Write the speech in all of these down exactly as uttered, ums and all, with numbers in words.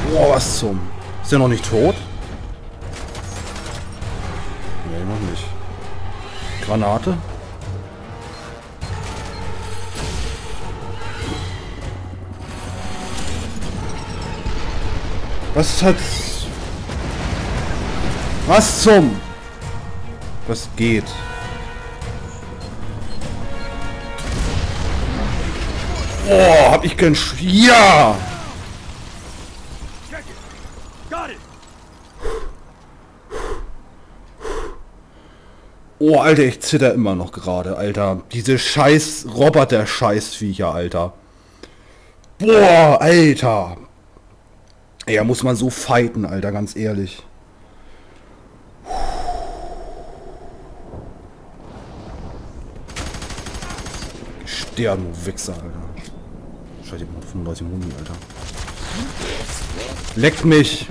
Boah, was zum... Ist der noch nicht tot? Nee, noch nicht. Granate? Was hat... Was zum... Was geht? Oh, hab ich keinen Sch... Ja! Oh, Alter, ich zitter immer noch gerade, Alter. Diese scheiß Roboter-Scheißviecher, Alter. Boah, Alter. Ja, muss man so fighten, Alter, ganz ehrlich. Sterben, du Wichser, Alter. Scheiße, ich hab noch fünfunddreißig Muni, Alter. Leckt mich!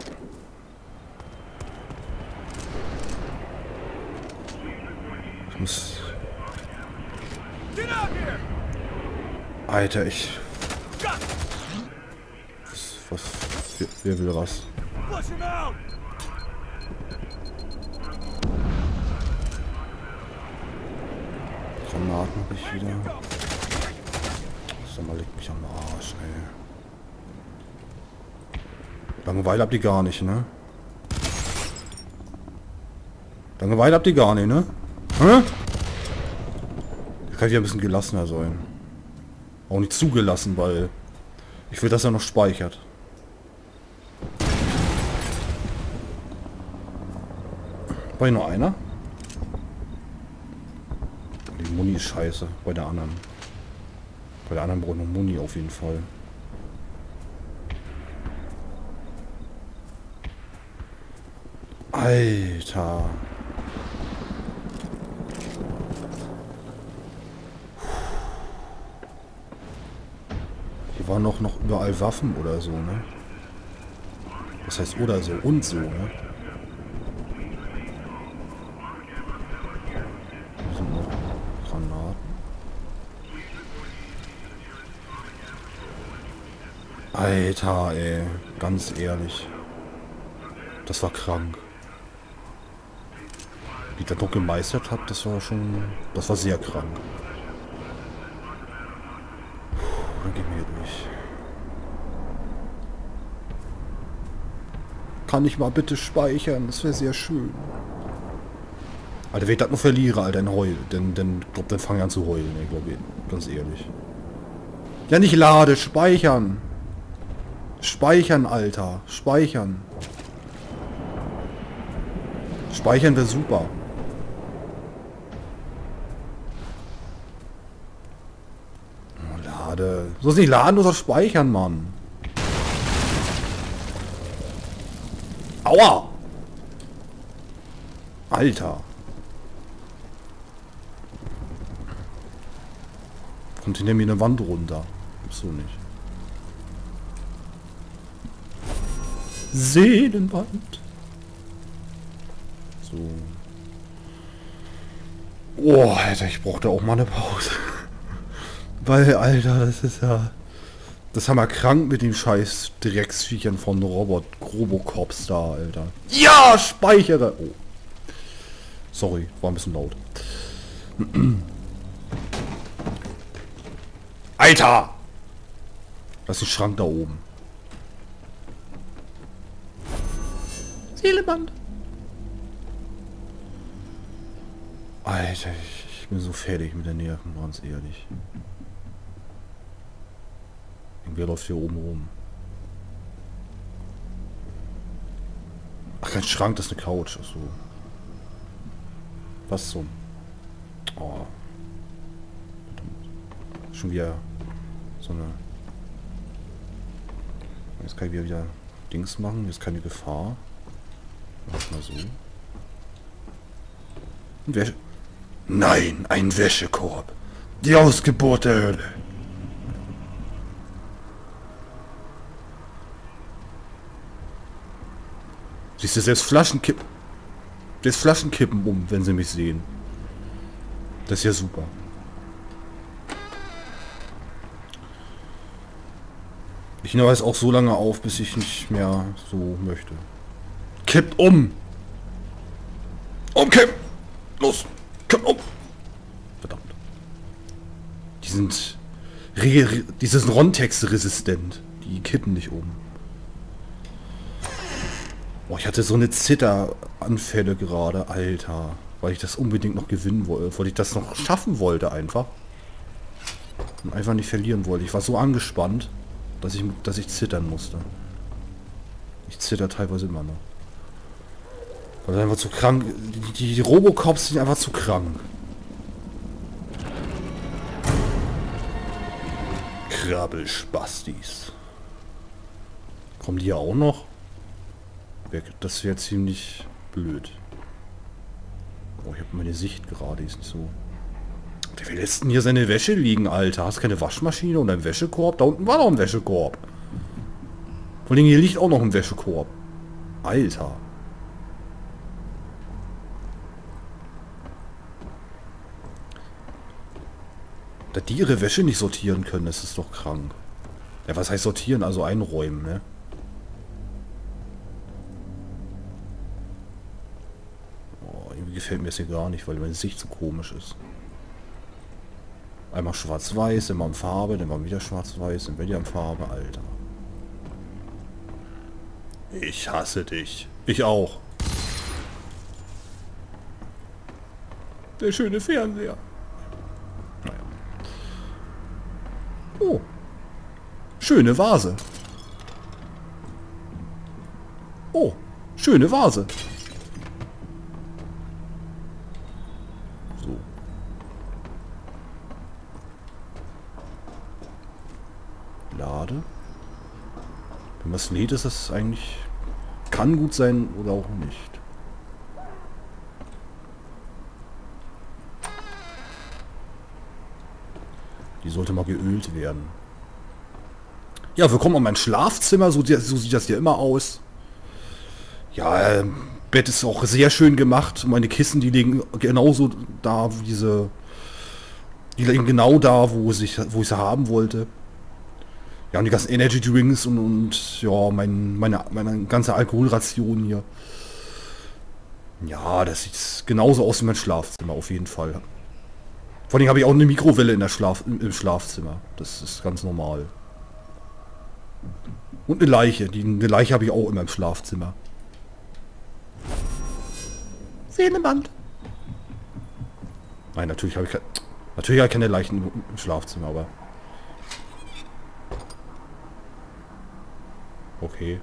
Ich muss... Alter, ich... Was... was wer, wer will was? Granaten hab ich wieder. Sag mal, leckt mich am Arsch, ey. Langeweile habt ihr gar nicht, ne? Langeweile habt ihr gar nicht, ne? Hä? Ich kann ja ein bisschen gelassener sein. Auch nicht zugelassen, weil ich will, dass er noch speichert. War hier nur einer? Die Muni ist scheiße. Bei der anderen. Bei der anderen braucht noch Muni auf jeden Fall. Alter. Hier waren noch, noch überall Waffen oder so, ne? Das heißt oder so und so, ne? Hier sind noch Granaten. Alter, ey. Ganz ehrlich. Das war krank. Wie ich das noch gemeistert habe, das war schon... Das war sehr krank. Puh, dann gehen wir hier durch. Kann ich mal bitte speichern? Das wäre sehr schön. Alter, wenn ich das noch verliere, Alter, dann heul. Denn, denn, glaub, dann fange ich an zu heulen, ey, glaub ich. Ganz ehrlich. Ja, nicht lade, speichern. Speichern, Alter. Speichern. Speichern wäre super. Oh, lade. Du sollst nicht laden, du sollst speichern, Mann. Aua! Alter. Kommt hinter mir eine Wand runter. So nicht. Seelenwand. So. Oh, Alter, ich brauchte auch mal eine Pause. Weil, Alter, das ist ja... Das haben wir krank mit den scheiß Drecksviechern von Robot Robocops da, Alter. Ja, speichere! Oh. Sorry, war ein bisschen laut. Alter! Das ist ein Schrank da oben. Seelenband. Alter, ich, ich bin so fertig mit der Nerven, ganz ehrlich. Wer läuft hier oben rum? Ach, kein Schrank, das ist eine Couch. Achso. Was zum? Oh. Verdammt. Schon wieder so eine... Jetzt kann ich wieder, wieder Dings machen. Jetzt keine Gefahr. Mach mal so. Ein Wäsche... Nein, ein Wäschekorb. Die Ausgeburt der Hölle. Siehst du, selbst Flaschenkippen... Selbst Flaschenkippen um, wenn sie mich sehen. Das ist ja super. Ich nehme es auch so lange auf, bis ich nicht mehr so möchte. Kippt um! Umkippen! Los! Kipp um! Verdammt. Die sind... Die sind Rontex-resistent. Die kippen nicht um. Boah, ich hatte so eine Zitteranfälle gerade, Alter. Weil ich das unbedingt noch gewinnen wollte. Weil ich das noch schaffen wollte einfach. Und einfach nicht verlieren wollte. Ich war so angespannt, dass ich, dass ich zittern musste. Ich zitter teilweise immer noch. Weil das einfach zu krank... Die, die Robocops sind einfach zu krank. Krabbelspastis. Kommen die ja auch noch? Das wäre ziemlich blöd. Oh, ich habe meine Sicht gerade, ist nicht so. Der will lässt denn hier seine Wäsche liegen, Alter. Hast du keine Waschmaschine und einen Wäschekorb? Da unten war noch ein Wäschekorb. Vor allem hier liegt auch noch ein Wäschekorb. Alter. Dass die ihre Wäsche nicht sortieren können, das ist doch krank. Ja, was heißt sortieren? Also einräumen, ne? Oh, irgendwie gefällt mir das hier gar nicht, weil meine Sicht so komisch ist. Einmal schwarz-weiß, immer in Farbe, dann mal wieder schwarz-weiß, dann wieder in Farbe, Alter. Ich hasse dich. Ich auch. Der schöne Fernseher. Naja. Oh. Schöne Vase. Oh. Schöne Vase. So. Lade. Wenn man es lädt, ist das eigentlich... Kann gut sein oder auch nicht. Die sollte mal geölt werden. Ja, willkommen in mein Schlafzimmer. So, so sieht das hier immer aus. Ja, äh, Bett ist auch sehr schön gemacht. Meine Kissen, die liegen genauso da, wie diese... Die liegen genau da, wo ich, wo ich sie haben wollte. Ja, und die ganzen Energy Drinks und, und ja, mein, meine, meine ganze Alkoholration hier. Ja, das sieht genauso aus wie mein Schlafzimmer, auf jeden Fall. Vor allem habe ich auch eine Mikrowelle in der Schlaf, im Schlafzimmer. Das ist ganz normal. Und eine Leiche. Die, eine Leiche habe ich auch immer im Schlafzimmer. Sehnemann. Nein, natürlich habe ich, ke natürlich habe ich keine Leichen im Schlafzimmer, aber... Okay.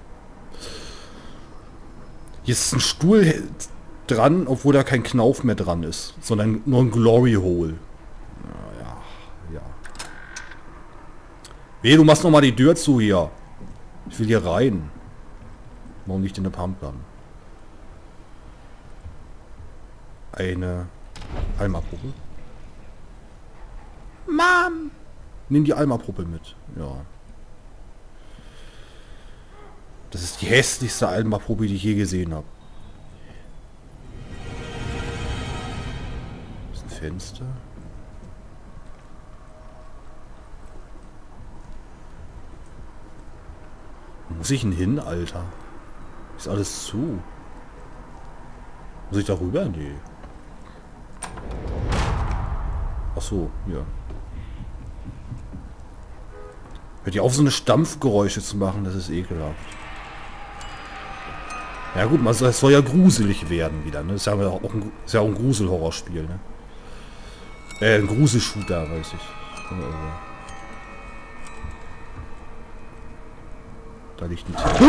Hier ist ein Stuhl dran, obwohl da kein Knauf mehr dran ist, sondern nur ein Glory Hole. Ja, ja. Weh, du machst noch mal die Tür zu hier. Ich will hier rein. Warum nicht in der Pumpgun? Eine Alma-Puppe. Mom! Nimm die Alma-Puppe mit. Ja. Das ist die hässlichste Alma-Puppe, die ich je gesehen habe. Das ist ein Fenster. Wo muss ich denn hin, Alter? Ist alles zu. Muss ich da rüber? Nee. Ach so, ja. Hört ihr auf, so eine Stampfgeräusche zu machen? Das ist ekelhaft. Ja gut, man soll, es soll ja gruselig werden wieder, ne? Ist ja auch ein, ist ja auch ein Grusel-Horrorspiel, ne? Äh, ein Grusel-Shooter, weiß ich. Also. Da liegt ein Tier.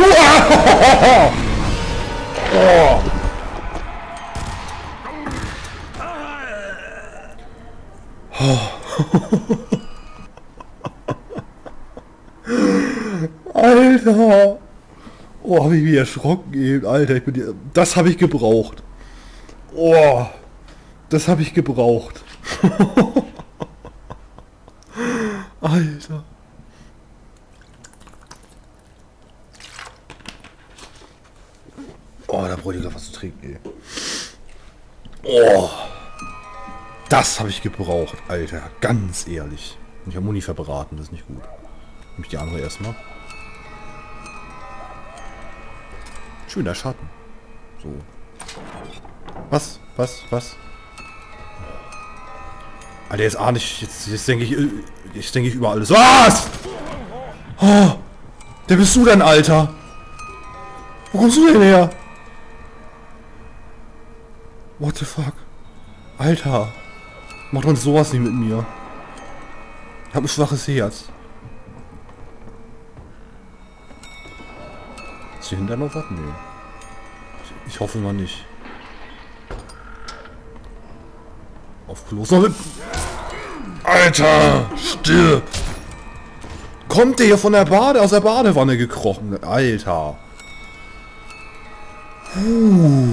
Oh! Alter! Oh, habe ich mich erschrocken eben, Alter. Ich bin die, das habe ich gebraucht. Oh, das habe ich gebraucht. Alter. Oh, da brauche ich gleich was zu trinken, ey. Oh, das habe ich gebraucht, Alter. Ganz ehrlich. Ich habe Muni verbraten, das ist nicht gut. Nehme ich die andere erstmal. Schöner Schatten. So. Was? Was? Was? Alter, jetzt ahne ich, jetzt, jetzt denke ich, jetzt denke ich über alles. Was? Oh, der bist du denn, Alter? Wo kommst du denn her? What the fuck? Alter. Mach doch sowas nicht mit mir. Ich hab ein schwaches Herz. Ist hier hinter noch was? Nee. Ich, ich hoffe mal nicht. Auf Klos noch mit... Alter! Stirb! Kommt der hier von der Bade, aus der Badewanne gekrochen? Alter! Uh.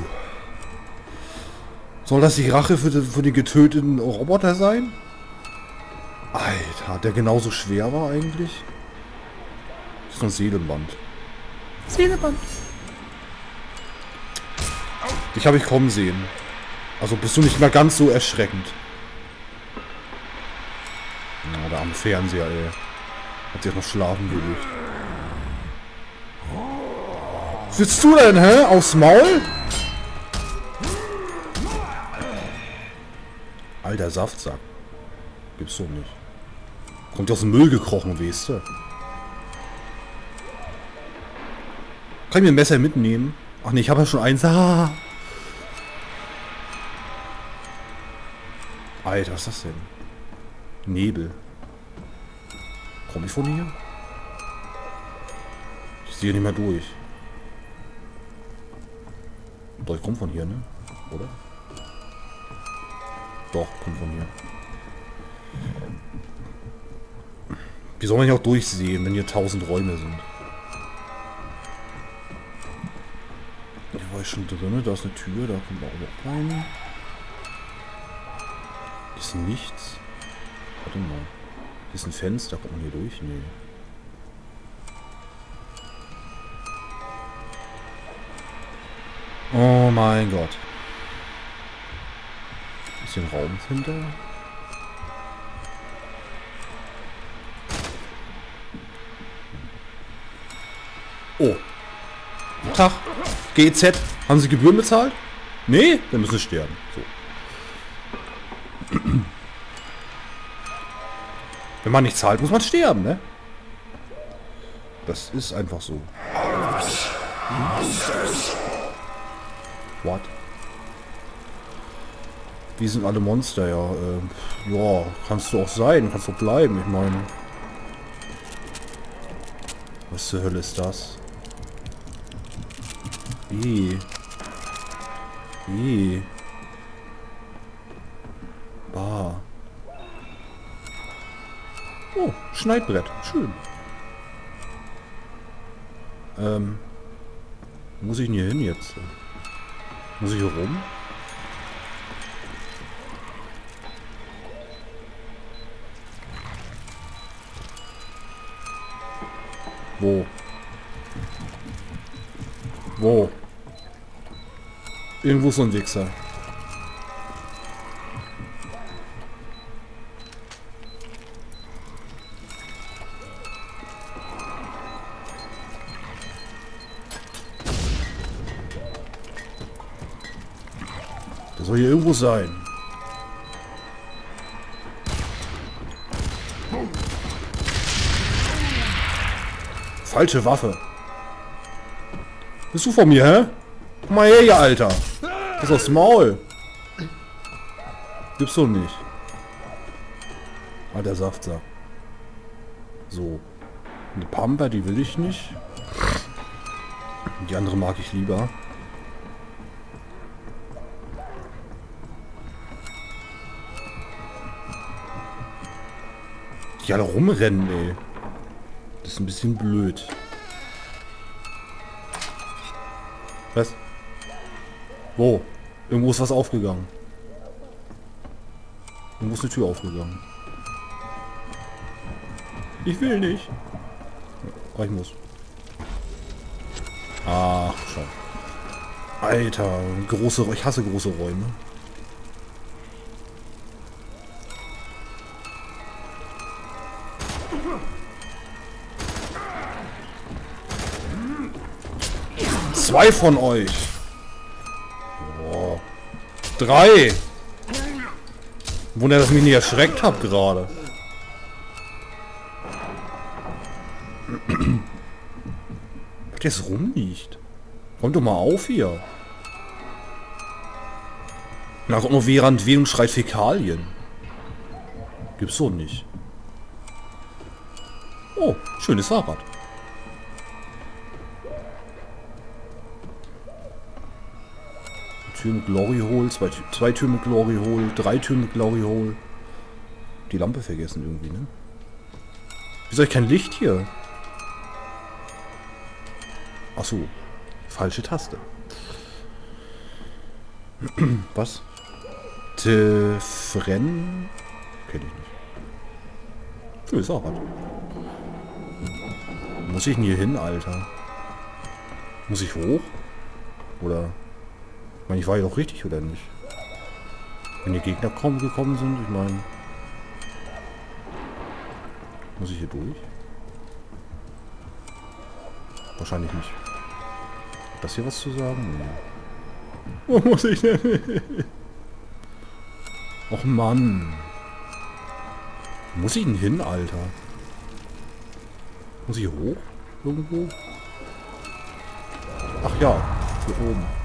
Soll das die Rache für, die, für den getöteten Roboter sein? Alter, der genauso schwer war eigentlich? Das ist ein Seelenband. Seelenband. Dich habe ich kommen sehen. Also bist du nicht mal ganz so erschreckend. Na, der arme Fernseher, ey. Hat sich noch schlafen gelegt. Was willst du denn, hä? Aufs Maul? Alter Saftsack. Gibt's doch nicht. Kommt aus dem Müll gekrochen, weißt du? Kann ich mir ein Messer mitnehmen? Ach ne, ich habe ja schon eins. Ah. Alter, was ist das denn? Nebel. Komm ich von hier? Ich sehe nicht mehr durch. Doch, ich komme von hier, ne? Oder? Doch, komm von hier. Wie soll man hier auch durchsehen, wenn hier tausend Räume sind? Hier war ich schon drin, da ist eine Tür, da kommt auch noch rein. Hier ist nichts. Warte mal. Hier ist ein Fenster, kommt man hier durch? Nee. Oh mein Gott. Ist hier ein Raum hinter? Oh. Tag. G Z. Haben Sie Gebühren bezahlt? Nee? Dann müssen Sie sterben. So. Wenn man nicht zahlt, muss man sterben, ne? Das ist einfach so. What? Wie sind alle Monster? Ja, äh, ja, kannst du auch sein, kannst du bleiben, ich meine. Was zur Hölle ist das? Wie? Wie? Bah. Oh, Schneidbrett. Schön. Ähm. Wo muss ich denn hier hin jetzt? Muss ich hier rum? Wo? Wo? Irgendwo so ein Wichser. Der soll hier irgendwo sein. Falsche Waffe. Bist du von mir, hä? Komm mal her, ihr Alter. Das ist aufs Maul. Gibt's doch nicht. Ah, der Saftsack. So. Eine Pampa, die will ich nicht. Die andere mag ich lieber. Die alle rumrennen, ey. Das ist ein bisschen blöd. Was? Wo? Irgendwo ist was aufgegangen. Irgendwo ist eine Tür aufgegangen. Ich will nicht. Aber ich muss. Ach, schau. Alter, große, ich hasse große Räume. Zwei von euch. Boah. Drei. Wunder, dass ich mich nicht erschreckt habe gerade. Was jetzt rumliegt. Räumt doch mal auf hier. Na, kommt noch während wem schreit Fäkalien. Gibt's so nicht. Oh, schönes Fahrrad. Tür mit Glory Hole, zwei, zwei Türen mit Glory Hole, drei Türen mit Glory Hole. Die Lampe vergessen irgendwie, ne? Wieso habe ich kein Licht hier? Ach so, falsche Taste. Was? Tefren? Kenne ich nicht. Schönes Fahrrad. Muss ich denn hier hin, Alter? Muss ich hoch? Oder? Ich meine, ich war ja doch richtig, oder nicht? Wenn die Gegner kaum gekommen sind, ich meine... Muss ich hier durch? Wahrscheinlich nicht. Hat das hier was zu sagen? Nee. Wo muss ich denn? Och Mann. Wo muss ich denn hin, Alter? Muss ich hoch? Irgendwo? Ach ja, hier oben.